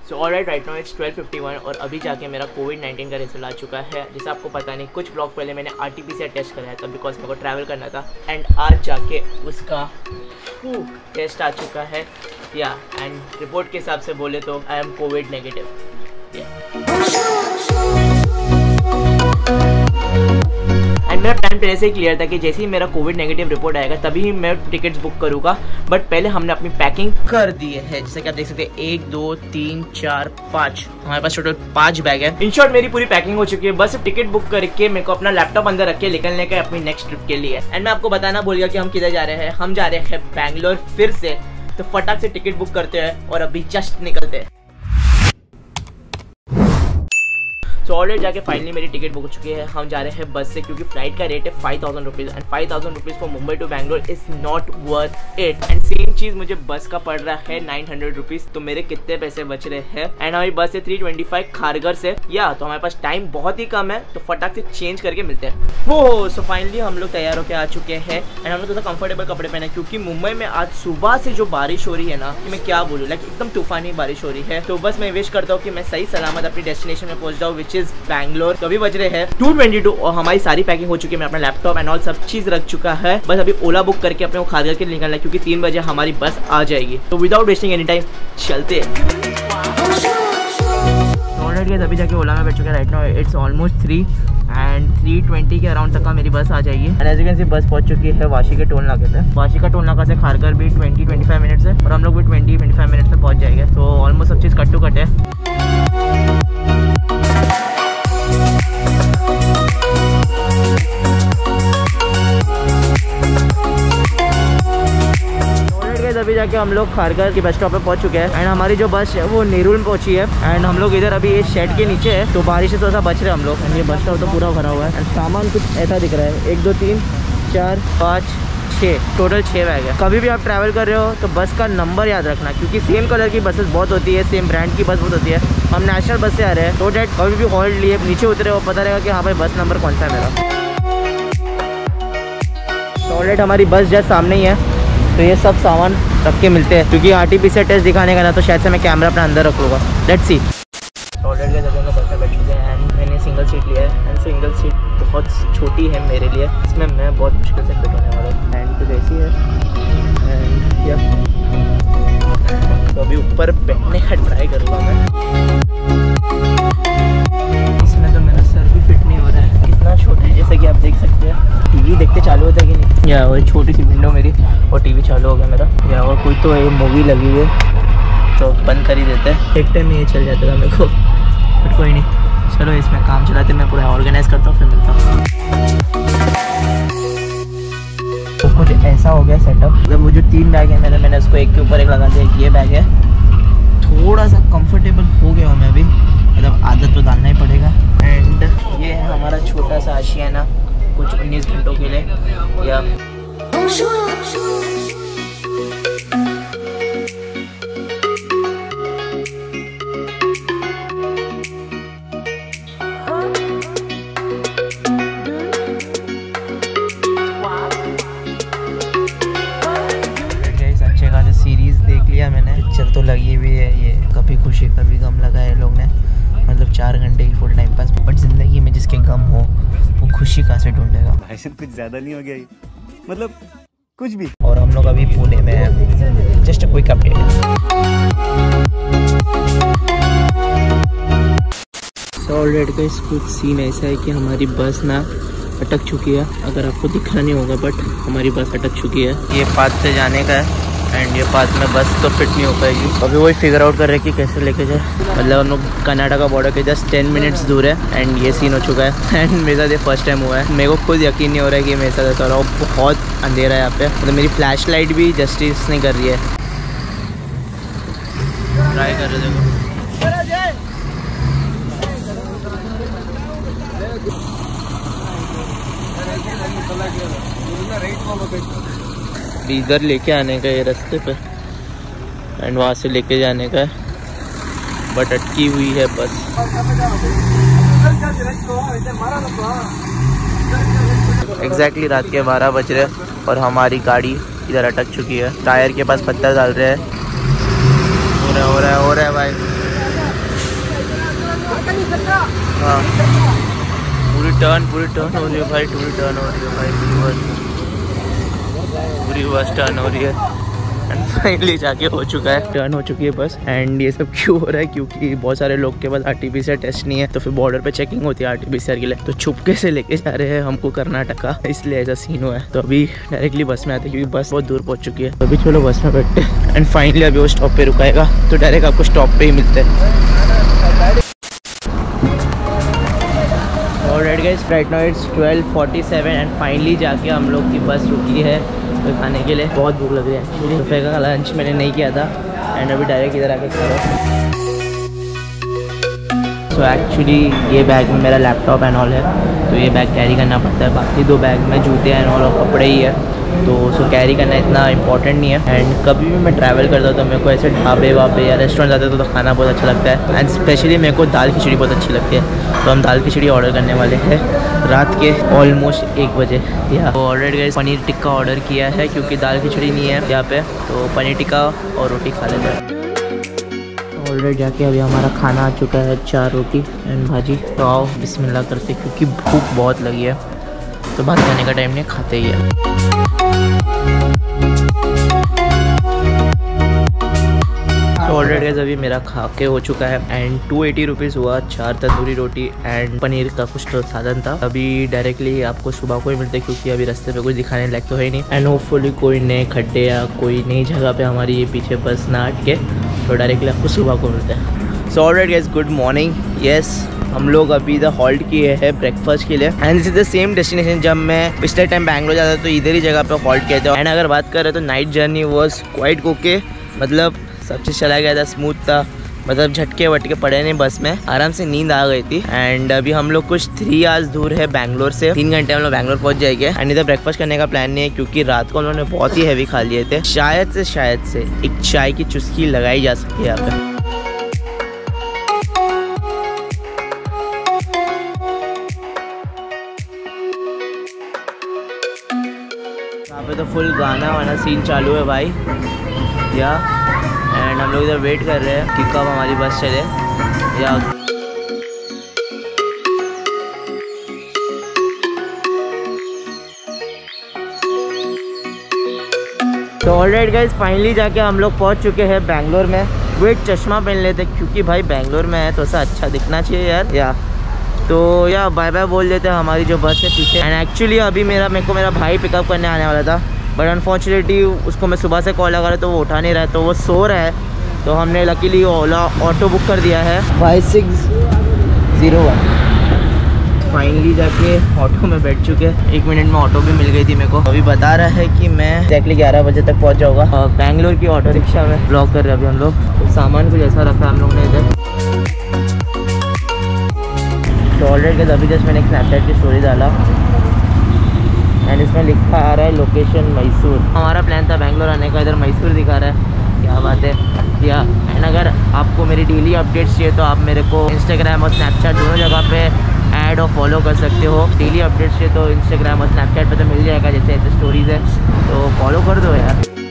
So alright, right now it's 12:51 और अभी जाके मेरा कोविड-19 का रिजल्ट आ चुका है। जैसे आपको पता नहीं, कुछ ब्लॉग पहले मैंने RT-PCR टेस्ट कराया था बिकॉज मेरे को ट्रैवल करना था एंड आज जाके उसका टेस्ट आ चुका है या एंड रिपोर्ट के हिसाब से बोले तो I am covid negative. And मेरा प्लान पहले से ही क्लियर था कि जैसे ही मेरा कोविड नेगेटिव रिपोर्ट आएगा तभी मैं टिकट्स बुक करूँगा, बट पहले हमने अपनी पैकिंग कर दी है। जैसे कि आप देख सकते हैं 1 2 3 4 5 हमारे पास टोटल 5 बैग है। इन शॉर्ट मेरी पूरी पैकिंग हो चुकी है, बस टिकट बुक करके मेरे को अपना लैपटॉप अंदर रख के निकलने का अपनी नेक्स्ट ट्रिप के लिए। एंड मैं आपको बताना भूल गया कि हम किधर जा रहे हैं। हम जा रहे हैं बैंगलोर फिर से, तो फटाक से टिकट बुक करते हैं और अभी जस्ट निकलते हैं। सो ऑलरेडी जाके फाइनली मेरी टिकट बुक हो चुकी है। हम जा रहे हैं बस से क्योंकि फ्लाइट का रेट है 5000 rupees and 5000 rupees for Mumbai to Bangalore is not worth it. And same चीज़ मुझे बस का पड़ रहा है 900 रुपीज़। तो मेरे कितने पैसे बच रहे हैं। एंड हमारी बस है 325 खारघर से या, तो हमारे पास टाइम बहुत ही कम है, तो फटाक से चेंज करके मिलते हैं। वो सो फाइनली हम लोग तैयार होकर आ चुके हैं एंड हम लोग थोड़ा कंफर्टेबल कपड़े पहने क्योंकि मुंबई में आज सुबह से जो बारिश हो रही है ना, कि मैं क्या बोलूँ, लाइक एकदम तूफानी बारिश हो रही है। तो बस मैं विश करता हूँ कि मैं सही सलामत अपनी डेस्टिनेशन में पहुँच जाऊँ विच इज़ बैंगलोर। तो अभी बज रहे हैं 2:22 और हमारी सारी पैकिंग हो चुकी है। मैं अपना लैपटॉप एंड ऑल सब चीज रख चुका है, बस अभी ओला बुक करके अपने को खारघर के लिए निकलना है क्योंकि 3 बजे हमारी बस आ जाएगी। तो विदाउट वेस्टिंग एनी टाइम चलते हैं। ऑलरेडी अभी जाके ओला में बैठ चुका है। Right now it's almost 3 and 3:20 के अराउंड तक का मेरी बस आ जाएगी। And as you can see bus पहुंच चुकी है वाशी के टोल नाके पे। वाशी का टोल नाका से खारघर भी 20-25 मिनट्स है और हम लोग भी 20-25 मिनट्स में पहुंच जाएंगे। तो ऑलमोस्ट सब चीज़ कट टू कट है। अभी जाके हम लोग खारघर के बस स्टॉप पे पहुंच चुके हैं एंड हमारी जो बस है वो नेरुल में पहुंची है एंड हम लोग इधर अभी इस शेड के नीचे है, तो बारिश से थोड़ा सा बच रहे हैं हम लोग। एंड ये बस स्टॉप तो पूरा भरा हुआ है एंड सामान कुछ ऐसा दिख रहा है। 1 2 3 4 5 6 टोटल 6 बैग है। कभी भी आप ट्रैवल कर रहे हो तो बस का नंबर याद रखना क्योंकि सेम कलर की बसेस बहुत होती है, सेम ब्रांड की बस बहुत होती है। हम नेशनल बस से आ रहे हैं तो डैट कभी भी हॉल्ट लिए नीचे उतरे हो पता रहेगा कि हाँ भाई बस नंबर कौन सा है मेरा। तो ऑलरेडी हमारी बस जस्ट सामने ही है, तो ये सब सामान रख के मिलते हैं क्योंकि RT-PCR टेस्ट दिखाने का ना, तो शायद से मैं कैमरा अपने अंदर रखूँगा। Let's see. ऑलरेडी जब हम बस में बैठ चुके हैं एंड मैंने सिंगल सीट लिया है एंड सिंगल सीट बहुत छोटी है मेरे लिए, इसमें मैं बहुत मुश्किल से फिट होने वाला हूँ। एंड कुछ ऐसी है एंड या तो अभी ऊपर बैठने का ट्राई करूँगा मैं। इसमें तो मेरा सर भी फिट नहीं हो रहा है, कितना छोटा है। जैसे कि आप देख सकते हैं टीवी देखते चालू होता है कि नहीं, या और छोटी सी विंडो मेरी और टीवी चालू हो गया मेरा, या और कोई तो ये मूवी लगी हुई है तो बंद कर ही देते हैं। एक टाइम में ये चल जाता था मेरे को, बट कोई नहीं, चलो इसमें काम चलाते, मैं पूरा ऑर्गेनाइज करता हूँ फिर मिलता हूँ। तो कुछ ऐसा हो गया सेटअप, मतलब वो जो 3 बैग है मैंने उसको एक के ऊपर एक लगा दिया। ये बैग है, थोड़ा सा कंफर्टेबल हो गया हूँ मैं अभी, मतलब आदत तो डालना ही पड़ेगा। एंड ये है हमारा छोटा सा आशियाना कुछ 19 घंटों के लिए या अच्छे खासे सीरीज देख लिया मैंने, पिक्चर तो लगी हुई है। ये कभी खुशी कभी गम लगा है लोग ने, मतलब 4 घंटे की फुल टाइम पास। बट जिंदगी में जिसके गम हो वो खुशी कहाँ से ढूंढेगा। भाई कुछ ज्यादा नहीं हो गया ये, मतलब कुछ भी। और हम लोग अभी पुणे में हैं। Just quick update. तो ऑलरेडी का कुछ सीन ऐसा है कि हमारी बस ना अटक चुकी है। अगर आपको दिखा नहीं होगा बट हमारी बस अटक चुकी है। ये पाथ से जाने का है एंड ये पाथ में बस तो फिट नहीं हो पाएगी। अभी वही फिगर आउट कर रहे हैं कि कैसे लेके जाए। मतलब हम लोग कनाडा का बॉर्डर के जस्ट 10 मिनट्स दूर है एंड ये सीन हो चुका है। एंड मेरे साथ ये फर्स्ट टाइम हुआ है, मेरे को खुद यकीन नहीं हो रहा है कि मेरे साथ ऐसा हो रहा है। बहुत अंधेरा है यहाँ पे, मतलब मेरी फ्लैश लाइट भी जस्टिस नहीं कर रही है। ट्राई कर रहे देखो। इधर लेके आने का ये रास्ते पे एंड वहाँ से लेके जाने का है, बट अटकी हुई है बस। एग्जैक्टली रात के 12 बज रहे और हमारी गाड़ी इधर अटक चुकी है। टायर के पास पत्थर डाल रहे हैं। हो रहा है भाई। हाँ पूरी टर्न हो रही है भाई, पूरी टर्न हो रही है भाई, पूरी बस टर्न हो रही है। एंड फाइनली जाके हो चुका है, टर्न हो चुकी है बस। एंड ये सब क्यों हो रहा है, क्योंकि बहुत सारे लोग के पास RT-PCR टेस्ट नहीं है, तो फिर बॉर्डर पे चेकिंग होती है RT-PCR के लिए, तो छुपके से लेके जा रहे हैं हमको कर्नाटका, इसलिए ऐसा सीन हुआ है। तो अभी डायरेक्टली बस में आते हैं, क्योंकि बस बहुत दूर पहुंच चुकी है। तो अभी चलो बस में बैठते हैं। एंड फाइनली अभी वो स्टॉप पे रुकाएगा, तो डायरेक्ट आपको स्टॉप पे ही मिलते हैं। Alright guys, right now it's 12:47 and finally जाके हम लोग की बस रुकी है तो खाने के लिए। बहुत भूख लग रही है एक्चुअली, दोपहर का लंच मैंने नहीं किया था एंड अभी डायरेक्ट इधर आके खा रहा हूँ। सो एक्चुअली ये बैग में मेरा लैपटॉप एंड ऑल है, तो ये बैग कैरी करना पड़ता है। बाकी दो बैग में जूते एंड ऑल और कपड़े ही है, तो उसको कैरी करना इतना इंपॉर्टेंट नहीं है। एंड कभी भी मैं ट्रैवल करता हूँ तो मेरे को ऐसे ढाबे वाबे या रेस्टोरेंट जाते तो खाना बहुत अच्छा लगता है। एंड स्पेशली मेरे को दाल खिचड़ी बहुत अच्छी लगती है, तो हम दाल खिचड़ी ऑर्डर करने वाले हैं रात के ऑलमोस्ट 1 बजे। या already guys paneer tikka order किया है, क्योंकि दाल खिचड़ी नहीं है यहाँ पे, तो पनीर टिक्का और रोटी खा लेते हैं। ऑलरेडी जाके अभी हमारा खाना आ चुका है, 4 रोटी एंड भाजी। तो आओ बिस्मिल्लाह करते, क्योंकि भूख बहुत लगी है, तो बात करने का टाइम नहीं, खाते ही है। तो ऑलरेडी गाइस अभी मेरा खा के हो चुका है एंड 280 रुपीज़ हुआ, 4 तंदूरी रोटी एंड पनीर का कुछ तो साधन था। अभी डायरेक्टली आपको सुबह को ही मिलते, क्योंकि अभी रास्ते पे कुछ दिखाने लायक तो है नहीं। एंड होपफुली कोई नए खड्डे या कोई नई जगह पे हमारी ये पीछे बस ना अटके, तो डायरेक्टली आपको सुबह को मिलते हैं। So already guys good morning. Yes, हम लोग अभी इधर हॉल्ट किए हैं ब्रेकफास्ट के लिए and this is the same destination जब मैं पिछले टाइम बैंगलोर जाता था तो इधर ही जगह पे हॉल्ट किया था। एंड अगर बात करें तो night journey was quite okay, मतलब सब चीज़ चला गया था, स्मूथ था, मतलब झटके वटके पड़े नहीं, बस में आराम से नींद आ गई थी। एंड अभी हम लोग कुछ 3 आवर्स दूर है बैंगलोर से, 3 घंटे हम लोग बैंगलोर पहुंच जाएंगे। एंड इधर ब्रेकफास्ट करने का प्लान नहीं है, क्योंकि रात को उन्होंने बहुत ही हैवी खा लिए थे। शायद से एक चाय की चुस्की लगाई जा सकती है यहाँ पे। यहाँ पे तो फुल गाना वाना सीन चालू है भाई, या एंड हम लोग इधर वेट कर रहे हैं कि कब हमारी बस चले। या तो ऑलराइट गाइस फाइनली जाके हम लोग पहुंच चुके हैं बैंगलोर में। वेट चश्मा पहन लेते, क्योंकि भाई बैंगलोर में है तो ऐसा अच्छा दिखना चाहिए यार। या तो या बाय बाय बोल देते हैं हमारी जो बस है पीछे। एंड एक्चुअली अभी मेरे को मेरा भाई पिकअप करने आने वाला था, बट अनफॉर्चुनेटली उसको मैं सुबह से कॉल लगा रहा तो वो उठा नहीं रहा है, तो वो सो रहा है। तो हमने लकीली ओला ऑटो बुक कर दिया है 5601। फाइनली जाके ऑटो में बैठ चुके हैं, 1 मिनट में ऑटो भी मिल गई थी मेरे को। अभी बता रहा है कि मैं एक्जैक्टली 11 बजे तक पहुंच जाऊँगा। बैंगलोर की ऑटो रिक्शा में ब्लॉक कर रहे हैं अभी हम लोग। तो सामान कुछ ऐसा रखा है हम लोग ने इधर। तो ऑलरेडी अभी जस्ट मैंने एक स्नैपचैट की स्टोरी डाला एंड इसमें लिखा आ रहा है लोकेशन मैसूर। हमारा प्लान था बैंगलोर आने का, इधर मैसूर दिखा रहा है, क्या बात है। या एंड अगर आपको मेरी डेली अपडेट्स चाहिए तो आप मेरे को इंस्टाग्राम और स्नैपचैट दोनों जगह पे ऐड और फॉलो कर सकते हो। डेली अपडेट्स चाहिए तो इंस्टाग्राम और स्नैपचैट पे तो मिल जाएगा, जैसे ऐसे स्टोरीज़ है तो फॉलो कर दो यार।